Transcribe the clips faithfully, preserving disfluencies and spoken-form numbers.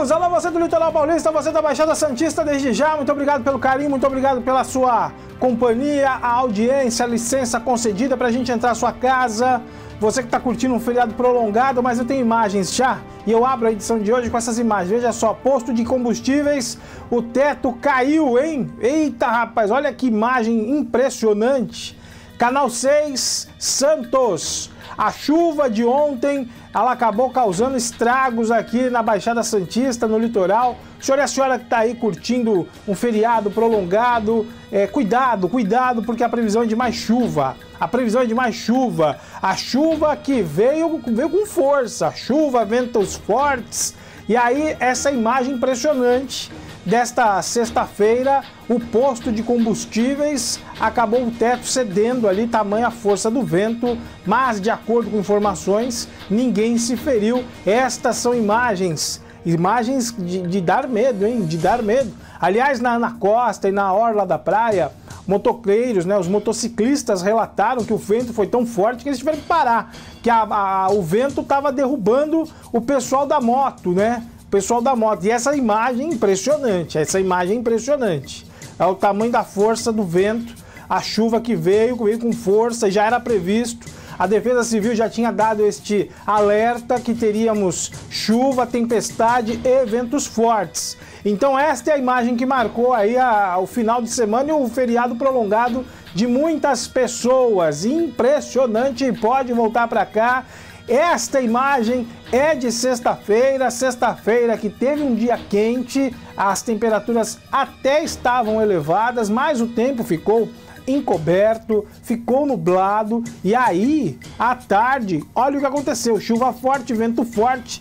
amigos, alô você do Litoral Paulista, você da Baixada Santista, desde já, muito obrigado pelo carinho, muito obrigado pela sua companhia, a audiência, a licença concedida pra gente entrar na sua casa. Você que está curtindo um feriado prolongado, mas eu tenho imagens já, e eu abro a edição de hoje com essas imagens. Veja só, posto de combustíveis, o teto caiu, hein? Eita, rapaz, olha que imagem impressionante. Canal seis, Santos. A chuva de ontem, ela acabou causando estragos aqui na Baixada Santista, no litoral. O senhor e a senhora que está aí curtindo um feriado prolongado, é, cuidado, cuidado, porque a previsão é de mais chuva. A previsão é de mais chuva. A chuva que veio, veio com força. Chuva, ventos fortes. E aí, essa imagem impressionante desta sexta-feira, o posto de combustíveis acabou o teto cedendo ali, tamanha a força do vento, mas de acordo com informações, ninguém se feriu. Estas são imagens, imagens de, de dar medo, hein? De dar medo. Aliás, na, na costa e na orla da praia, motocleiros, né, os motociclistas relataram que o vento foi tão forte que eles tiveram que parar, que a, a, o vento estava derrubando o pessoal da moto, né? Pessoal da moto. E essa imagem impressionante, essa imagem impressionante. É o tamanho da força do vento, a chuva que veio, veio com força, já era previsto. A Defesa Civil já tinha dado este alerta que teríamos chuva, tempestade e ventos fortes. Então esta é a imagem que marcou aí a, o final de semana e o feriado prolongado de muitas pessoas. Impressionante, pode voltar para cá. Esta imagem é de sexta-feira, sexta-feira que teve um dia quente, as temperaturas até estavam elevadas, mas o tempo ficou encoberto, ficou nublado e aí, à tarde, olha o que aconteceu, chuva forte, vento forte,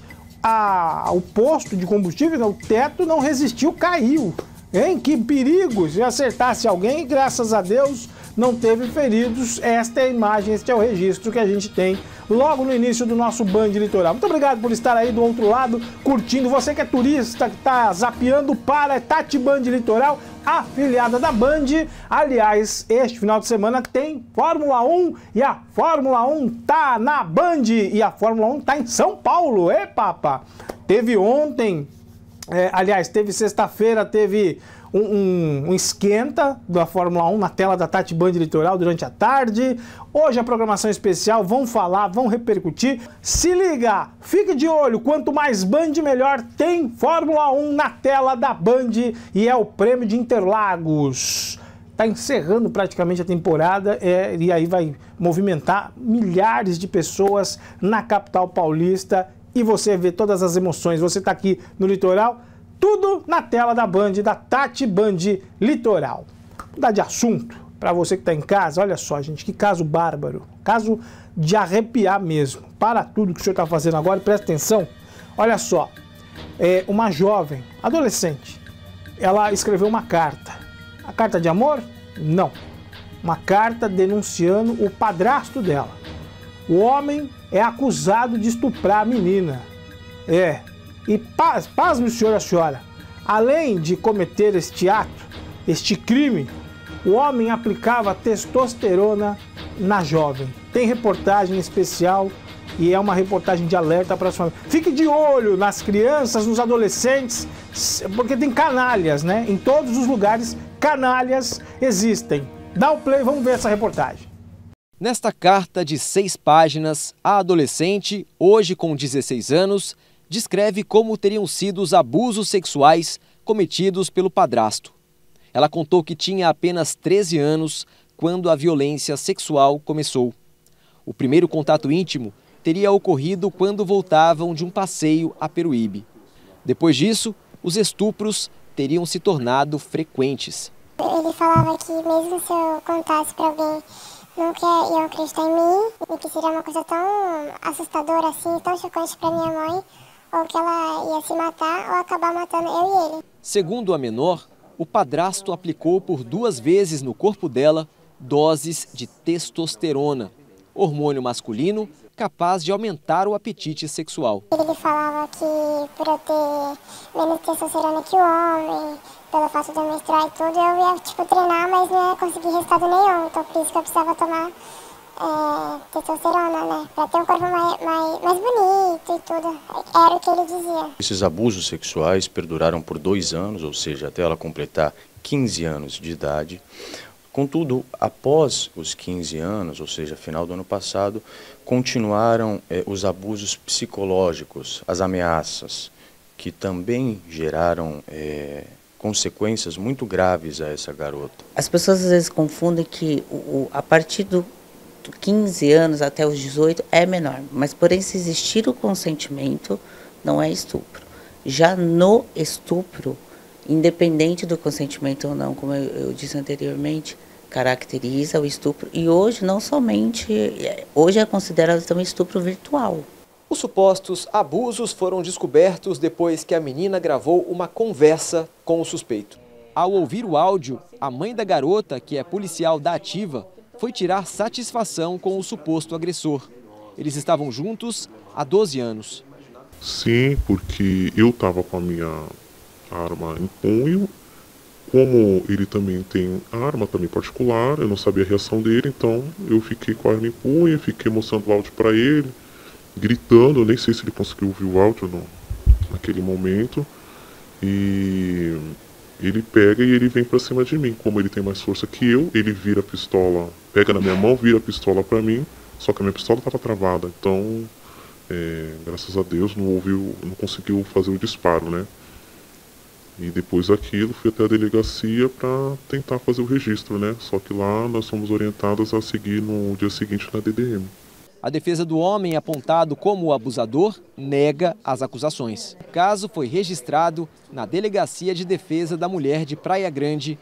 a, o posto de combustível, o teto não resistiu, caiu, hein? Que perigo, se acertasse alguém, graças a Deus, não teve feridos. Esta é a imagem, este é o registro que a gente tem logo no início do nosso Band Litoral. Muito obrigado por estar aí do outro lado, curtindo. Você que é turista, que está zapeando para Tati Band Litoral, afiliada da Band. Aliás, este final de semana tem Fórmula um e a Fórmula um tá na Band e a Fórmula um tá em São Paulo. É, papa! Teve ontem, é, aliás, teve sexta-feira, teve Um, um, um esquenta da Fórmula um na tela da Tati Band Litoral durante a tarde. Hoje a programação especial, vão falar, vão repercutir. Se liga, fique de olho, quanto mais Band melhor. Tem Fórmula um na tela da Band e é o Prêmio de Interlagos. Está encerrando praticamente a temporada é, e aí vai movimentar milhares de pessoas na capital paulista e você vê todas as emoções. Você está aqui no litoral, tudo na tela da Band, da Tati Band Litoral. Vou mudar de assunto para você que está em casa. Olha só, gente, que caso bárbaro. Caso de arrepiar mesmo. Para tudo que o senhor está fazendo agora e presta atenção. Olha só, é uma jovem, adolescente, ela escreveu uma carta. A carta de amor? Não. Uma carta denunciando o padrasto dela. O homem é acusado de estuprar a menina. É. E paz, pasme o senhor e a senhora, além de cometer este ato, este crime, o homem aplicava testosterona na jovem. Tem reportagem especial e é uma reportagem de alerta para a sua família. Fique de olho nas crianças, nos adolescentes, porque tem canalhas, né? Em todos os lugares, canalhas existem. Dá o play, vamos ver essa reportagem. Nesta carta de seis páginas, a adolescente, hoje com dezesseis anos, descreve como teriam sido os abusos sexuais cometidos pelo padrasto. Ela contou que tinha apenas treze anos quando a violência sexual começou. O primeiro contato íntimo teria ocorrido quando voltavam de um passeio a Peruíbe. Depois disso, os estupros teriam se tornado frequentes. Ele falava que mesmo se eu contasse para alguém, nunca iam acreditar em mim, e que seria uma coisa tão assustadora assim, tão chocante para minha mãe, ou que ela ia se matar ou acabar matando eu e ele. Segundo a menor, o padrasto aplicou por duas vezes no corpo dela doses de testosterona, hormônio masculino capaz de aumentar o apetite sexual. Ele falava que por eu ter menos testosterona que o homem, pelo fato de eu menstruar e tudo, eu ia tipo, treinar, mas não ia conseguir resultado nenhum. Então por isso que eu precisava tomar é, testosterona, né? Pra ter um corpo mais, mais, mais bonito e tudo. Era o que ele dizia. Esses abusos sexuais perduraram por dois anos, ou seja, até ela completar quinze anos de idade. Contudo, após os quinze anos, ou seja, final do ano passado, continuaram eh, os abusos psicológicos, as ameaças, que também geraram eh, consequências muito graves a essa garota. As pessoas às vezes confundem que o, o, a partir do quinze anos até os dezoito é menor, mas porém se existir o consentimento, não é estupro. Já no estupro, independente do consentimento ou não, como eu, eu disse anteriormente, caracteriza o estupro e hoje não somente, hoje é considerado também estupro virtual. Os supostos abusos foram descobertos depois que a menina gravou uma conversa com o suspeito. Ao ouvir o áudio, a mãe da garota, que é policial da Ativa, foi tirar satisfação com o suposto agressor. Eles estavam juntos há doze anos. Sim, porque eu estava com a minha arma em punho. Como ele também tem arma também particular, eu não sabia a reação dele, então eu fiquei com a arma em punho, fiquei mostrando o áudio para ele, gritando, eu nem sei se ele conseguiu ouvir o áudio no, naquele momento. E ele pega e ele vem para cima de mim. Como ele tem mais força que eu, ele vira a pistola, pega na minha mão, vira a pistola para mim, só que a minha pistola estava travada, então, é, graças a Deus, não ouviu, não conseguiu fazer o disparo, né? E depois daquilo, fui até a delegacia para tentar fazer o registro, né? Só que lá nós fomos orientados a seguir no dia seguinte na D D M. A defesa do homem apontado como o abusador nega as acusações. O caso foi registrado na Delegacia de Defesa da Mulher de Praia Grande.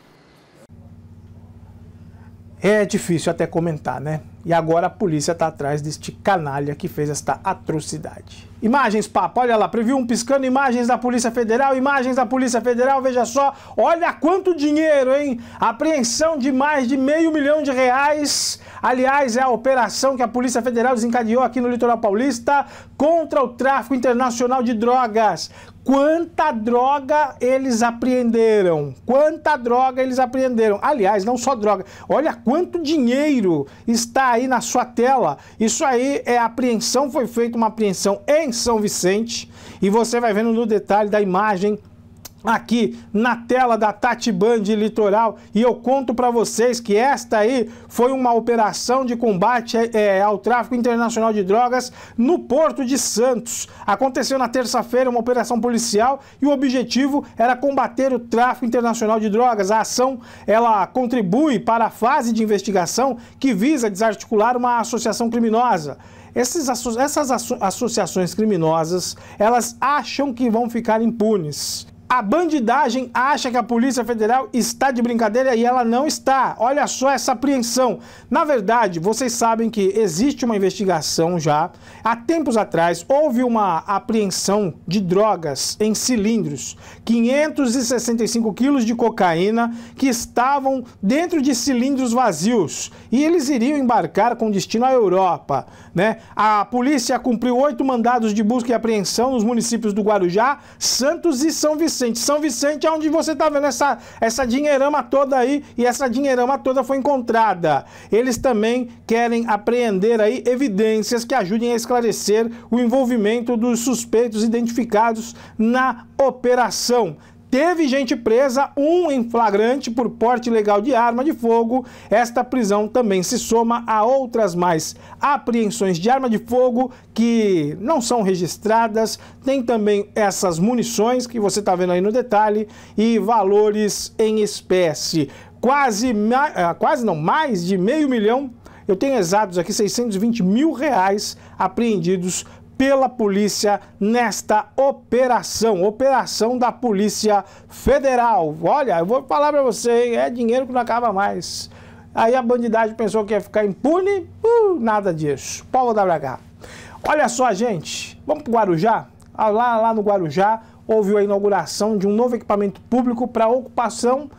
É difícil até comentar, né? E agora a polícia está atrás deste canalha que fez esta atrocidade. Imagens, papo, olha lá, previu um piscando, imagens da Polícia Federal, imagens da Polícia Federal, veja só, olha quanto dinheiro, hein? Apreensão de mais de meio milhão de reais. Aliás, é a operação que a Polícia Federal desencadeou aqui no litoral paulista contra o tráfico internacional de drogas. Quanta droga eles apreenderam, quanta droga eles apreenderam. Aliás, não só droga, olha quanto dinheiro está aí na sua tela. Isso aí é apreensão, foi feita uma apreensão em São Vicente e você vai vendo no detalhe da imagem aqui na tela da Tati Band Litoral, e eu conto para vocês que esta aí foi uma operação de combate é, ao tráfico internacional de drogas no Porto de Santos. Aconteceu na terça-feira uma operação policial e o objetivo era combater o tráfico internacional de drogas. A ação, ela contribui para a fase de investigação que visa desarticular uma associação criminosa. Esses, essas asso associações criminosas, elas acham que vão ficar impunes. A bandidagem acha que a Polícia Federal está de brincadeira e ela não está. Olha só essa apreensão. Na verdade, vocês sabem que existe uma investigação já. Há tempos atrás, houve uma apreensão de drogas em cilindros. quinhentos e sessenta e cinco quilos de cocaína que estavam dentro de cilindros vazios. E eles iriam embarcar com destino à Europa, né? A polícia cumpriu oito mandados de busca e apreensão nos municípios do Guarujá, Santos e São Vicente. São Vicente é onde você está vendo essa, essa dinheirama toda aí, e essa dinheirama toda foi encontrada. Eles também querem apreender aí evidências que ajudem a esclarecer o envolvimento dos suspeitos identificados na operação. Teve gente presa, um em flagrante por porte ilegal de arma de fogo. Esta prisão também se soma a outras mais apreensões de arma de fogo que não são registradas. Tem também essas munições que você está vendo aí no detalhe e valores em espécie. Quase, quase não, mais de meio milhão, eu tenho exatos aqui, seiscentos e vinte mil reais apreendidos pela polícia nesta operação, operação da Polícia Federal. Olha, eu vou falar para você, hein, é dinheiro que não acaba mais. Aí a bandidagem pensou que ia ficar impune, uh, nada disso. Paulo da Braga. Olha só, gente, vamos para o Guarujá? Lá, lá no Guarujá houve a inauguração de um novo equipamento público para ocupação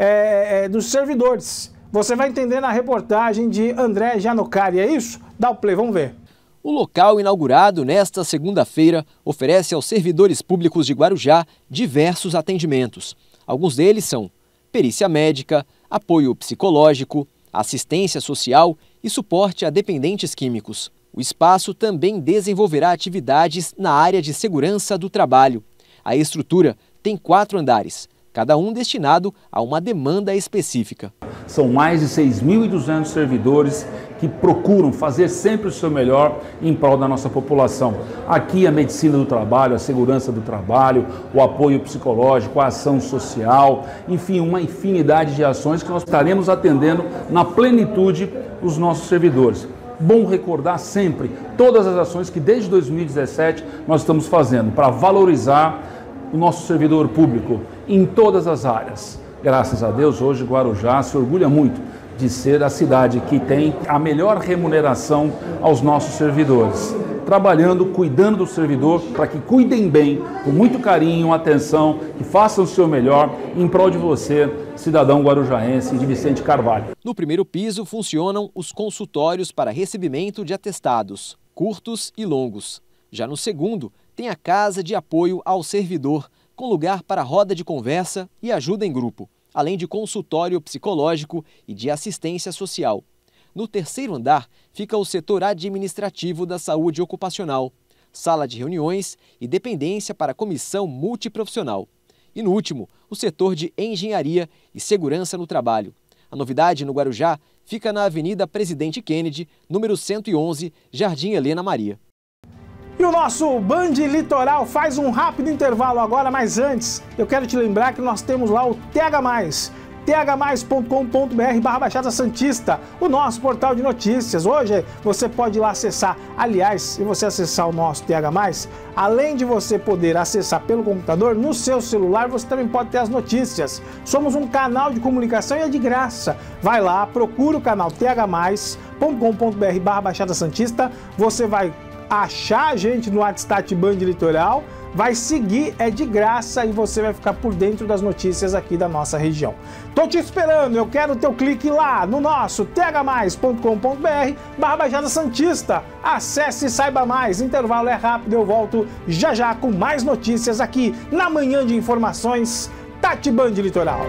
é, é, dos servidores. Você vai entender na reportagem de André Janocari, é isso? Dá o play, vamos ver. O local inaugurado nesta segunda-feira oferece aos servidores públicos de Guarujá diversos atendimentos. Alguns deles são perícia médica, apoio psicológico, assistência social e suporte a dependentes químicos. O espaço também desenvolverá atividades na área de segurança do trabalho. A estrutura tem quatro andares, cada um destinado a uma demanda específica. São mais de seis mil e duzentos servidores que procuram fazer sempre o seu melhor em prol da nossa população. Aqui a medicina do trabalho, a segurança do trabalho, o apoio psicológico, a ação social, enfim, uma infinidade de ações que nós estaremos atendendo na plenitude os nossos servidores. Bom recordar sempre todas as ações que desde dois mil e dezessete nós estamos fazendo para valorizar o nosso servidor público em todas as áreas. Graças a Deus, hoje Guarujá se orgulha muito de ser a cidade que tem a melhor remuneração aos nossos servidores, trabalhando, cuidando do servidor para que cuidem bem, com muito carinho, atenção, que façam o seu melhor em prol de você, cidadão guarujaense de Vicente Carvalho. No primeiro piso funcionam os consultórios para recebimento de atestados, curtos e longos. Já no segundo, tem a casa de apoio ao servidor, com lugar para roda de conversa e ajuda em grupo, além de consultório psicológico e de assistência social. No terceiro andar fica o setor administrativo da saúde ocupacional, sala de reuniões e dependência para a comissão multiprofissional. E no último, o setor de engenharia e segurança no trabalho. A novidade no Guarujá fica na Avenida Presidente Kennedy, número cento e onze, Jardim Helena Maria. E o nosso Band Litoral faz um rápido intervalo agora, mas antes eu quero te lembrar que nós temos lá o T H mais, t h mais ponto com ponto b r barra Baixada Santista, o nosso portal de notícias. Hoje você pode ir lá acessar, aliás, se você acessar o nosso T H mais, além de você poder acessar pelo computador, no seu celular você também pode ter as notícias. Somos um canal de comunicação e é de graça. Vai lá, procura o canal t h mais ponto com ponto b r barra Baixada Santista, você vai achar a gente no WhatsApp Band Litoral, vai seguir, é de graça e você vai ficar por dentro das notícias aqui da nossa região. Tô te esperando, eu quero o teu clique lá no nosso t h mais ponto com ponto b r barra Baixada Santista. Acesse e saiba mais, intervalo é rápido, eu volto já já com mais notícias aqui na Manhã de Informações, Tati Band Litoral.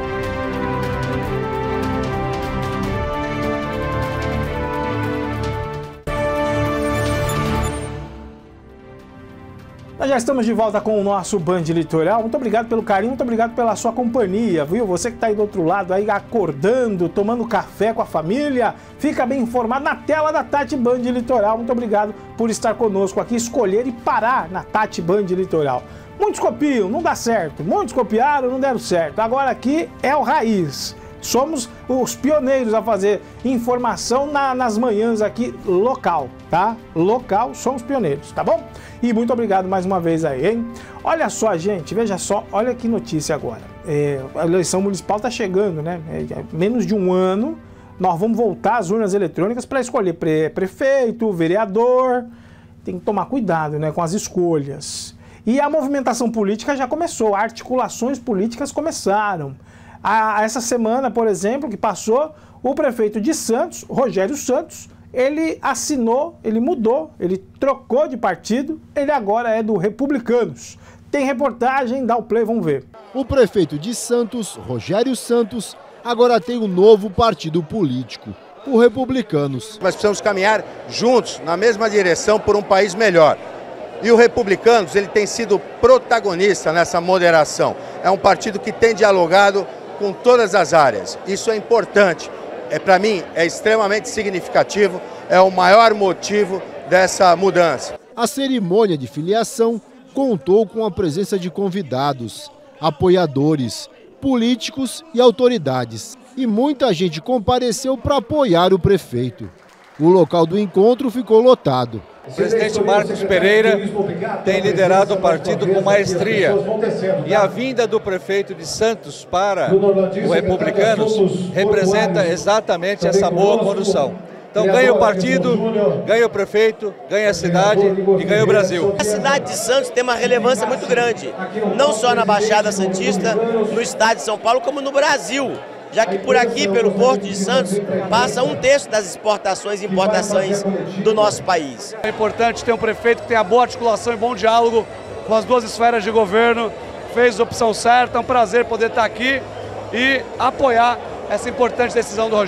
Nós já estamos de volta com o nosso Band Litoral. Muito obrigado pelo carinho, muito obrigado pela sua companhia, viu? Você que está aí do outro lado, aí acordando, tomando café com a família, fica bem informado na tela da Tati Band Litoral. Muito obrigado por estar conosco aqui, escolher e parar na Tati Band Litoral. Muitos copiam, não dá certo. Muitos copiaram, não deram certo. Agora aqui é o raiz. Somos os pioneiros a fazer informação na, nas manhãs aqui local, tá? Local, somos pioneiros, tá bom? E muito obrigado mais uma vez aí, hein? Olha só, gente, veja só, olha que notícia agora. É, a eleição municipal tá chegando, né? É, menos de um ano, nós vamos voltar às urnas eletrônicas para escolher pre prefeito, vereador. Tem que tomar cuidado, né, com as escolhas. E a movimentação política já começou, articulações políticas começaram. A, essa semana, por exemplo, que passou, o prefeito de Santos, Rogério Santos, ele assinou, ele mudou, ele trocou de partido, ele agora é do Republicanos. Tem reportagem, dá o play, vamos ver. O prefeito de Santos, Rogério Santos, agora tem um novo partido político, o Republicanos. Nós precisamos caminhar juntos, na mesma direção, por um país melhor. E o Republicanos, ele tem sido protagonista nessa moderação. É um partido que tem dialogado com todas as áreas. Isso é importante. É, para mim, é extremamente significativo, é o maior motivo dessa mudança. A cerimônia de filiação contou com a presença de convidados, apoiadores, políticos e autoridades. E muita gente compareceu para apoiar o prefeito. O local do encontro ficou lotado. O presidente Marcos Pereira tem liderado o partido com maestria e a vinda do prefeito de Santos para o Republicanos representa exatamente essa boa condução. Então ganha o partido, ganha o prefeito, ganha a cidade e ganha o Brasil. A cidade de Santos tem uma relevância muito grande, não só na Baixada Santista, no estado de São Paulo, como no Brasil. Já que por aqui, pelo Porto de Santos, passa um terço das exportações e importações do nosso país. É importante ter um prefeito que tenha boa articulação e bom diálogo com as duas esferas de governo, fez a opção certa, é um prazer poder estar aqui e apoiar essa importante decisão do Rogério.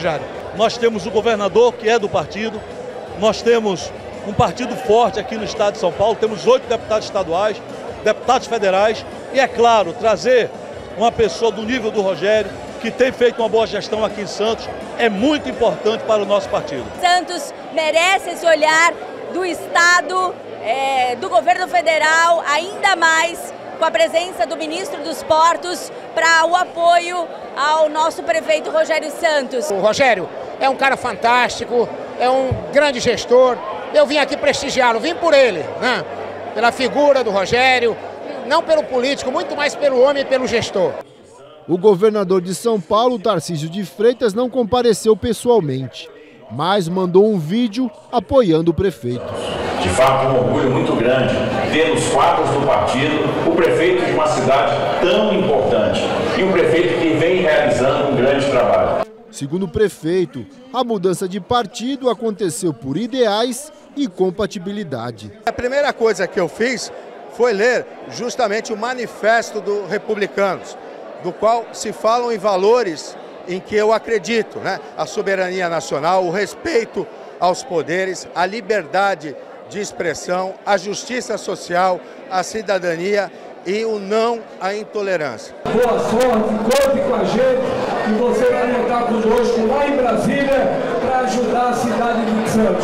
nós temos o governador, que é do partido, nós temos um partido forte aqui no estado de São Paulo, temos oito deputados estaduais, deputados federais, e é claro, trazer uma pessoa do nível do Rogério, que tem feito uma boa gestão aqui em Santos, é muito importante para o nosso partido. Santos merece esse olhar do Estado, é, do governo federal, ainda mais com a presença do ministro dos Portos, para o apoio ao nosso prefeito Rogério Santos. O Rogério é um cara fantástico, é um grande gestor. Eu vim aqui prestigiá-lo, vim por ele, né? Pela figura do Rogério, não pelo político, muito mais pelo homem e pelo gestor. O governador de São Paulo, Tarcísio de Freitas, não compareceu pessoalmente, mas mandou um vídeo apoiando o prefeito. De fato, um orgulho muito grande ver nos quadros do partido o prefeito de uma cidade tão importante e um prefeito que vem realizando um grande trabalho. Segundo o prefeito, a mudança de partido aconteceu por ideais e compatibilidade. A primeira coisa que eu fiz foi ler justamente o manifesto do Republicanos, do qual se falam em valores em que eu acredito, né? A soberania nacional, o respeito aos poderes, a liberdade de expressão, a justiça social, a cidadania e o não à intolerância. Boa sorte, conte com a gente e você vai voltar conosco lá em Brasília para ajudar a cidade de Santos.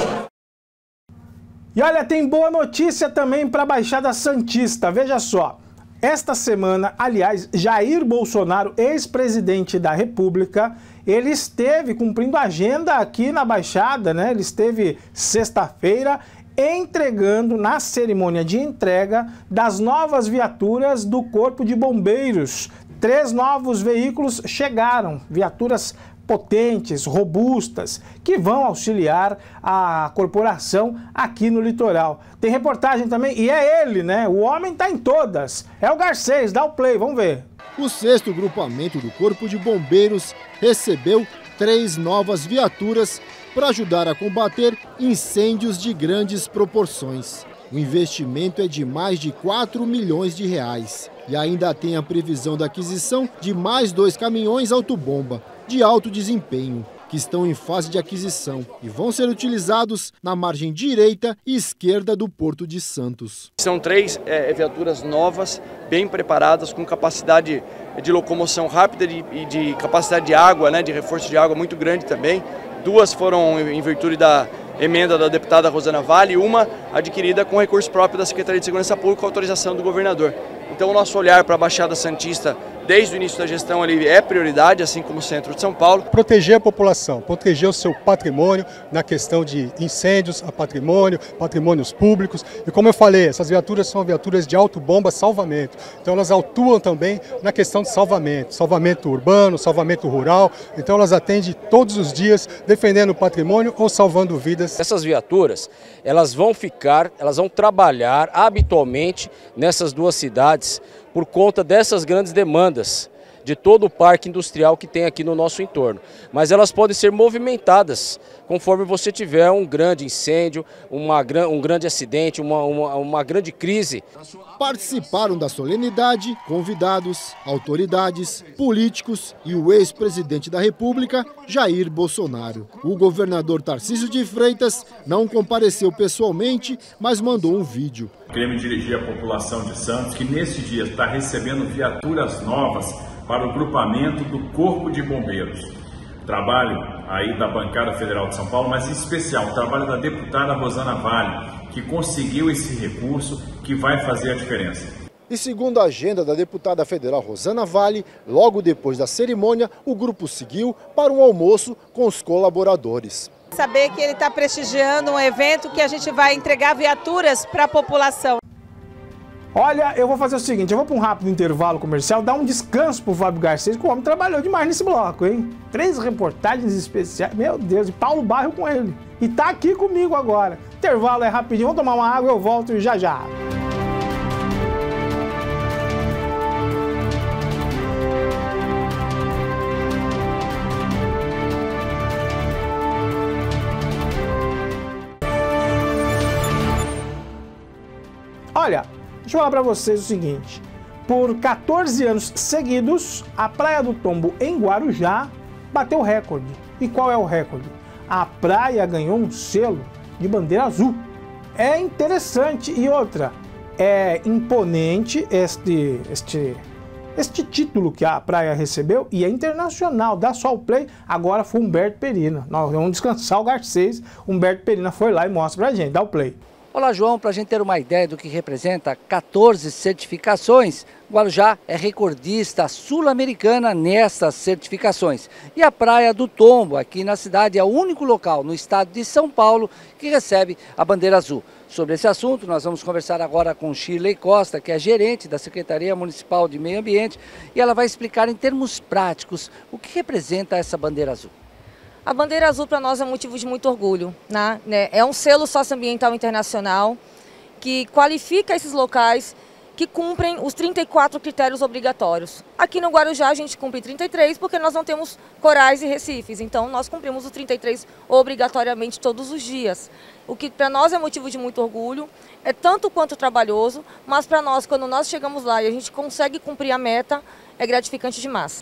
E olha, tem boa notícia também para a Baixada Santista, veja só. Esta semana, aliás, Jair Bolsonaro, ex-presidente da República, ele esteve cumprindo agenda aqui na Baixada, né? Ele esteve sexta-feira entregando, na cerimônia de entrega, das novas viaturas do Corpo de Bombeiros. Três novos veículos chegaram, viaturas potentes, robustas, que vão auxiliar a corporação aqui no litoral. Tem reportagem também, e é ele, né? O homem tá em todas. É o Garcês, dá o play, vamos ver. O sexto grupamento do Corpo de Bombeiros recebeu três novas viaturas para ajudar a combater incêndios de grandes proporções. O investimento é de mais de quatro milhões de reais. E ainda tem a previsão da aquisição de mais dois caminhões autobomba de alto desempenho, que estão em fase de aquisição e vão ser utilizados na margem direita e esquerda do Porto de Santos. São três é, viaturas novas, bem preparadas, com capacidade de locomoção rápida e de, de capacidade de água, né, de reforço de água muito grande também. Duas foram em virtude da emenda da deputada Rosana Vale e uma adquirida com recurso próprio da Secretaria de Segurança Pública com autorização do governador. Então o nosso olhar para a Baixada Santista desde o início da gestão ali é prioridade, assim como o centro de São Paulo. Proteger a população, proteger o seu patrimônio na questão de incêndios, a patrimônio, patrimônios públicos. E como eu falei, essas viaturas são viaturas de autobomba salvamento. Então elas atuam também na questão de salvamento, salvamento urbano, salvamento rural. Então elas atendem todos os dias defendendo o patrimônio ou salvando vidas. Essas viaturas, elas vão ficar, elas vão trabalhar habitualmente nessas duas cidades por conta dessas grandes demandas de todo o parque industrial que tem aqui no nosso entorno. Mas elas podem ser movimentadas conforme você tiver um grande incêndio, uma, um grande acidente, uma, uma, uma grande crise. Participaram da solenidade convidados, autoridades, políticos e o ex-presidente da República, Jair Bolsonaro. O governador Tarcísio de Freitas não compareceu pessoalmente, mas mandou um vídeo. Queria me dirigir à população de Santos, que nesse dia está recebendo viaturas novas para o grupamento do Corpo de Bombeiros. Trabalho aí da Bancada Federal de São Paulo, mas em especial o trabalho da deputada Rosana Vale, que conseguiu esse recurso que vai fazer a diferença. E segundo a agenda da deputada federal Rosana Vale, logo depois da cerimônia, o grupo seguiu para um almoço com os colaboradores. Saber que ele está prestigiando um evento que a gente vai entregar viaturas para a população. Olha, eu vou fazer o seguinte, eu vou para um rápido intervalo comercial, dar um descanso pro Fábio Garcês, que o homem trabalhou demais nesse bloco, hein? Três reportagens especiais, meu Deus, e Paulo Bairro com ele. E tá aqui comigo agora. Intervalo é rapidinho, vamos tomar uma água, eu volto já já. Olha, deixa eu falar para vocês o seguinte, por quatorze anos seguidos, a Praia do Tombo em Guarujá bateu o recorde. E qual é o recorde? A praia ganhou um selo de bandeira azul. É interessante. E outra, é imponente este, este, este título que a praia recebeu e é internacional. Dá só o play. Agora foi Humberto Perina. Nós vamos descansar o Garcês. Humberto Perina foi lá e mostra pra gente. Dá o play. Olá, João, para a gente ter uma ideia do que representa quatorze certificações, Guarujá é recordista sul-americana nessas certificações. E a Praia do Tombo, aqui na cidade, é o único local no estado de São Paulo que recebe a bandeira azul. Sobre esse assunto, nós vamos conversar agora com Shirley Costa, que é gerente da Secretaria Municipal de Meio Ambiente, e ela vai explicar em termos práticos o que representa essa bandeira azul. A bandeira azul para nós é motivo de muito orgulho, né? É um selo socioambiental internacional que qualifica esses locais que cumprem os trinta e quatro critérios obrigatórios. Aqui no Guarujá a gente cumpre trinta e três porque nós não temos corais e recifes, então nós cumprimos os trinta e três obrigatoriamente todos os dias. O que para nós é motivo de muito orgulho, é tanto quanto trabalhoso, mas para nós, quando nós chegamos lá e a gente consegue cumprir a meta, é gratificante demais.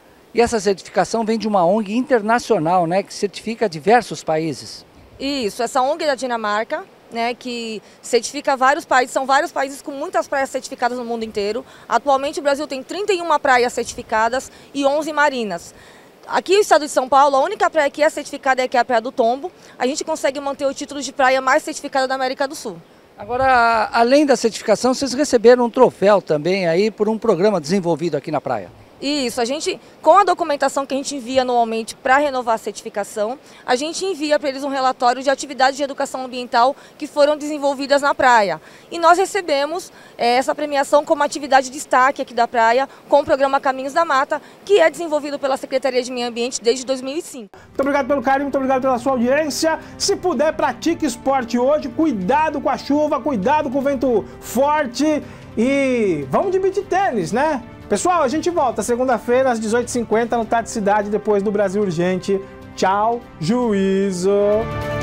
E essa certificação vem de uma O N G internacional, né, que certifica diversos países. Isso, essa O N G da Dinamarca, né, que certifica vários países, são vários países com muitas praias certificadas no mundo inteiro. Atualmente o Brasil tem trinta e uma praias certificadas e onze marinas. Aqui no estado de São Paulo, a única praia que é certificada é aqui a Praia do Tombo. A gente consegue manter o título de praia mais certificada da América do Sul. Agora, além da certificação, vocês receberam um troféu também aí por um programa desenvolvido aqui na praia. Isso, a gente, com a documentação que a gente envia anualmente para renovar a certificação, a gente envia para eles um relatório de atividades de educação ambiental que foram desenvolvidas na praia. E nós recebemos é, essa premiação como atividade de destaque aqui da praia, com o programa Caminhos da Mata, que é desenvolvido pela Secretaria de Meio Ambiente desde dois mil e cinco. Muito obrigado pelo carinho, muito obrigado pela sua audiência. Se puder, pratique esporte hoje, cuidado com a chuva, cuidado com o vento forte e vamos de beach tênis, né? Pessoal, a gente volta segunda-feira às dezoito e cinquenta no Tarde Cidade, depois do Brasil Urgente. Tchau, juízo!